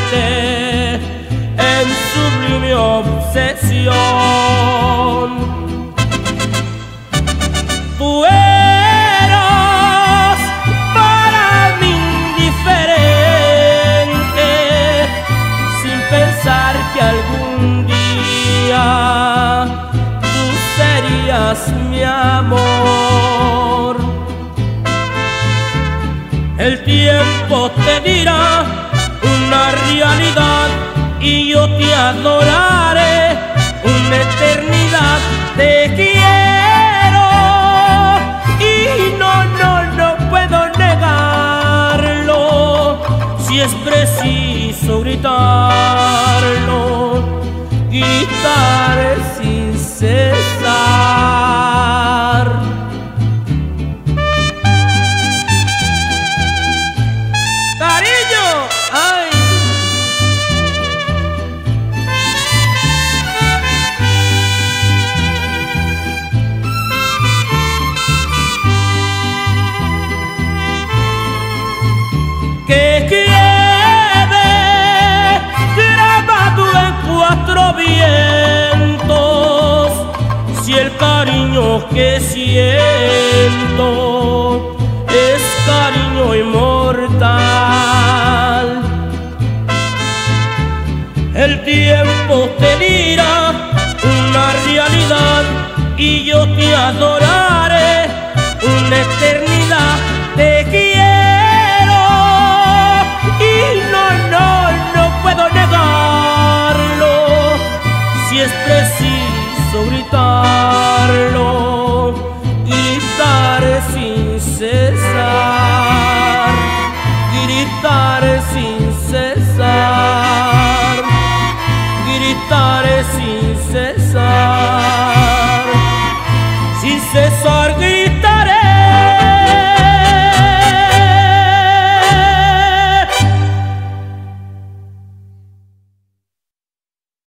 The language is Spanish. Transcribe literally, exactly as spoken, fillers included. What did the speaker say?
en sublime obsesión. Tú eras para mí indiferente, sin pensar que algún día tú serías mi amor. El tiempo te dirá una realidad y yo te adoraré una eternidad. Te quiero y no, no, no puedo negarlo. Si es preciso gritarlo, gritaré sin cesar. Que quede grabado en cuatro vientos, si el cariño que siento es cariño inmortal. El tiempo te dirá una realidad y yo te adoro